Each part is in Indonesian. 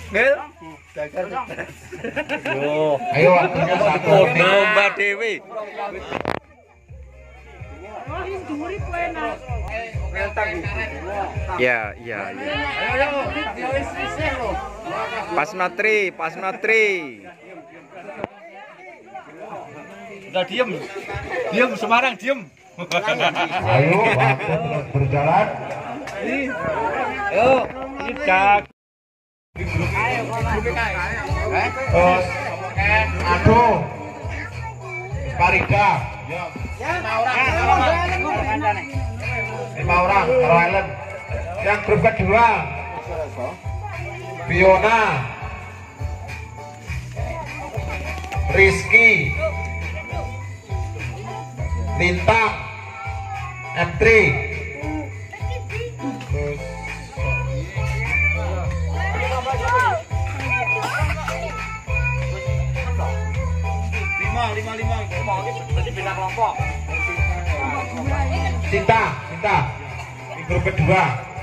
Ngil. Yo. Ayo waktunya satu menit. Lomba Dewi. Ya. Pas matri. Udah diem Semarang diem. Ayo, waktu terus berjalan. Ayo, tidak. Terus, aduh, Parida. 5 orang, Karo Island. Yang grup kedua, Fiona, Rizky, Lintang, M3. Terus lima. Berarti beda kelompok. Cinta, di grup kedua.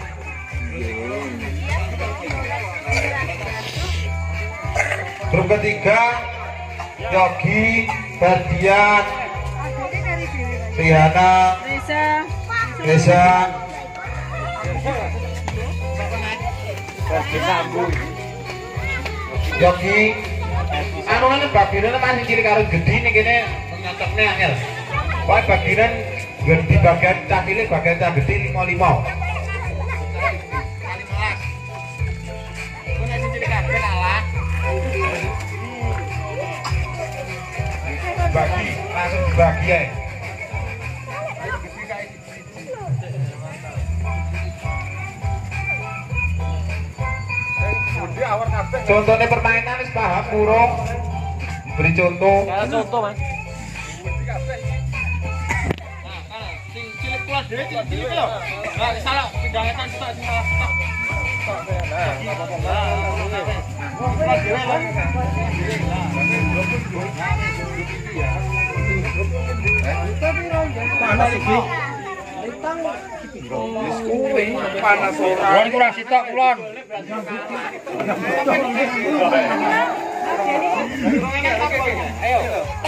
Grup ketiga, Yogi, Ferdian, Rihanna, Reza, Yogi. Anu kan bagian masih cilik karo gede nih kene nyocoknya angel. Wah bagian di bagian cah cilik bagian cah gede 5-5. Bagi langsung dibagi ya. Contohnya permainan wis paham burung. Beri contoh. Contoh, Mas. Sing cilik kelas dhewe cilik lho. Enggak salah pindahan stok salah stok. Panas iki. Panas ora. Kulon kurang sitok kulon. Ayo.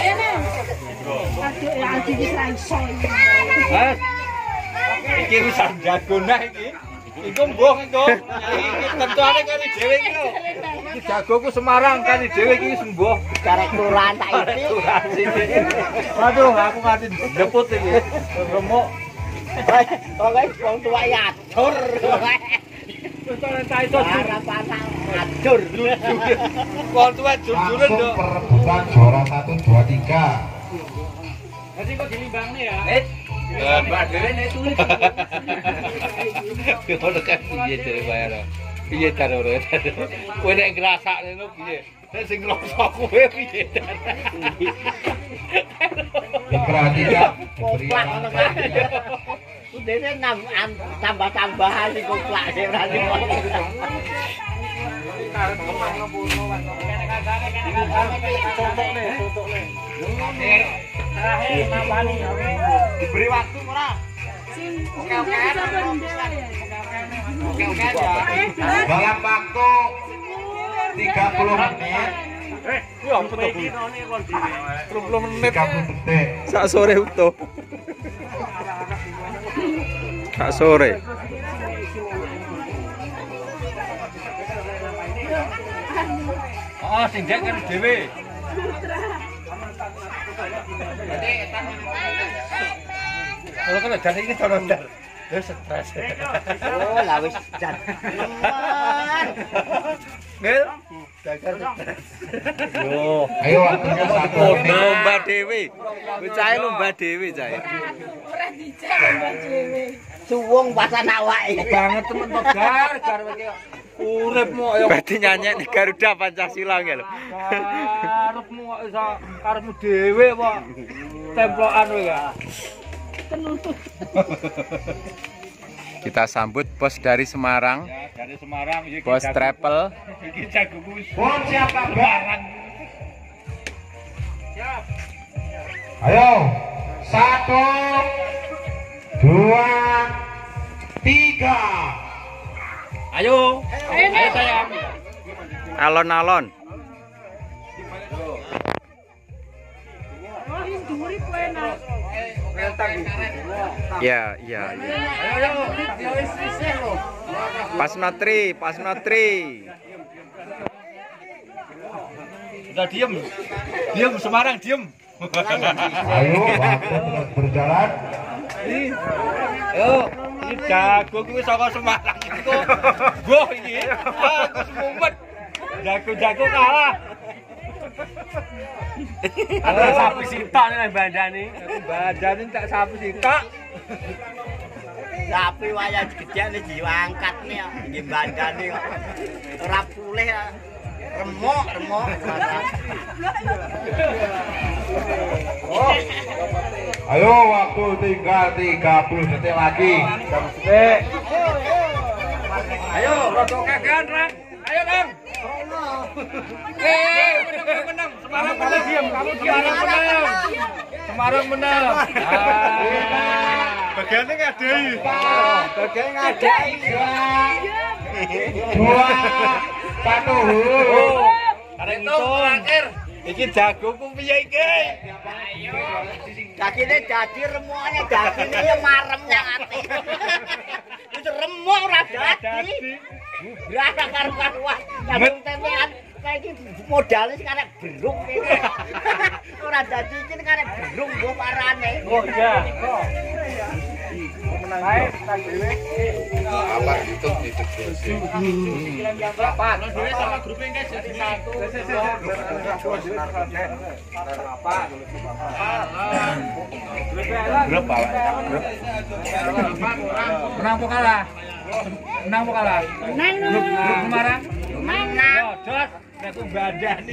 Iki wis jago nah iki. Iku mbuh iku. Iki tentuane kali dhewe iki lho. Iki jagoku Semarang kali dhewe iki wis mbuh. Carek kelurahan tak iki. Aduh, aku nganti ndeput iki. Remuk. Pokoke wong tuwa ya adur. Wis ora ta iso Harapan adur. wong tuwa jur-juren Langsung nduk. perebutan juara 1, 2, 3. Nanti kok dilimbangnya ya? Mbak Dere nek tulis. Ngono kan piye Dere bayar. Piye tarore. Kowe nek ngrasakne no piye? Nek sing ngrasa kowe piye. Diperhatikan, diberi Udene tambah-tambahan iku plak sik berarti. Diberi waktu ora? dalam waktu 30 menit. 30 menit. 30 detik. Sak sore utuh. Sak sore. Oh, sing dek kan dhewe. Kalau kan jadi ini tahun ndar. Wis stres. Oh, lah wis jan. Ngil. Dagar stres. Yo. Ayo waktunya 1 menit. Lomba Dewi. Cahe lomba Dewi cahe. Suwung pasan awake. Banget temen to gar iki. Uripmu ayo. Berarti nyanyi Garuda Pancasila nggih lho. Karepmu kok iso karepmu dhewe kok. Templokan kowe ya. Kita sambut bos dari Semarang, Ya, dari Semarang iki bos travel. Iki jagoku. Bon siapa barang? Siap. Ayo 1, 2, 3. Ayo sayang. Alon-alon. Ya, ya, ya. Pas notri. Udah diem. Diem Semarang, diem. Ayo, waktu terus berjalan. Yo, ini jago kuwi saka Semarang iku. Goh iki. Aku semumet. Jago-jago kalah. Ada sapi sitok ning bandane. Bandane tak sapi sitok. Sapi wayah gedhe jiwa angkat nih nggih bandane kok. Ora pulih remuk. Ayo, waktu tinggal 30 detik lagi. Ayo, rodok kagan, Rang. Ayo, Rang. Menang. Semarang menang. Kamu diam. Semarang menang. Bagiannya ngadai. Bagian ngadai. 2, 1. Arek terakhir. Iki jagoku piye iki? Dagingnya jadi remuknya dagingnya ya maremnya ati. Itu remuk ora dadi. Berasa karo-karuan. Nang tempean kayak iki modalnya sekarang berung iki. Ora dadi iki karek berung mbok parane. Oh iya. Menang tak dhewe. Apa itu ditegesin. Pak, nang dhewe sama grupnya guys jadi satu. Grup Pak. Menang apa kalah? Menang apa kalah? Menang. Grup Semarang. Menang. Dos, aku badani.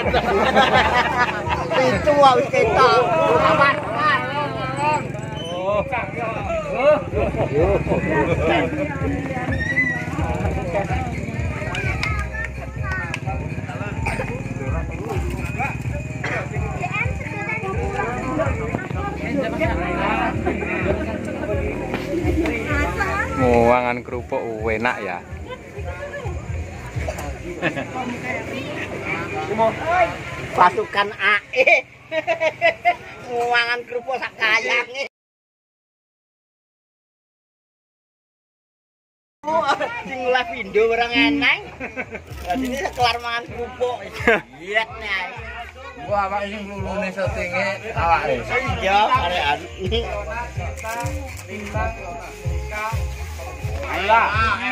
Itu wis ketok. Awas. Muangan kerupuk enak ya. Pasukan AE. Muangan kerupuk sak kayange. Sing mulai pindo barang eneng. Dadi ini kelar mangan kerupuk. Lihat nih. Gua awak sing lulune settinge awake. Iya, arekan. Alah.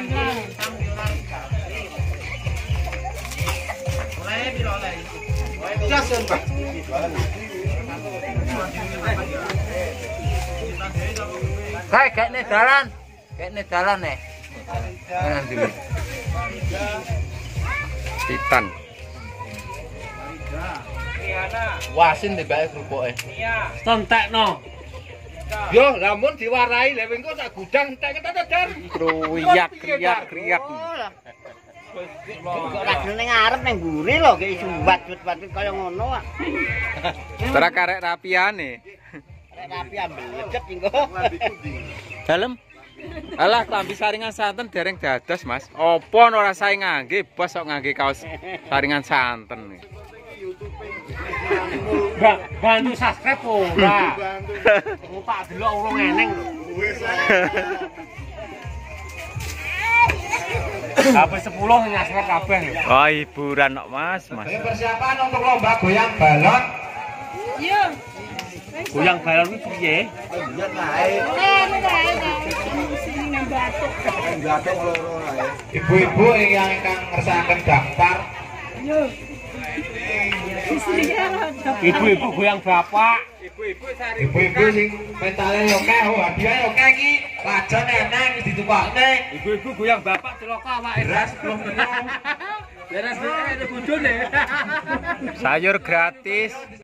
Jason, Pak. Kayak nih dalan nih. Titan. Wasin tibake kerupuke. Tontekno. Yo, lamun diwarai lha engko sak gudang entek tetedan. Kriyak. Ora ning ngarep ning mburi lho iki sumbat-sumbat kaya ngono kok. Ora karek rapiane. Rek rapi ambledek engko. Dalem. Alah klambi saringan santen dereng dados, Mas. Apa ora sae ngangge, bos kok ngangge kaos saringan santen. Bantu subscribe ora. Pak delok urung eneng lho. Kabeh 10 nyasret kabeh lho. Oh, hiburan kok, Mas. Ayo persiapan untuk lomba goyang balon. Iya. Goyang balon kuwi piye? Ibu-ibu yang ngersakaken daftar. Ibu-ibu goyang bapak. Ibu-ibu sing mentale yo akeh, hadiah yo akeh iki. Lajon eneng ditukokne. Ibu-ibu goyang bapak celaka awake. Beras 10 kilo. Beres ada bojone. Sayur gratis.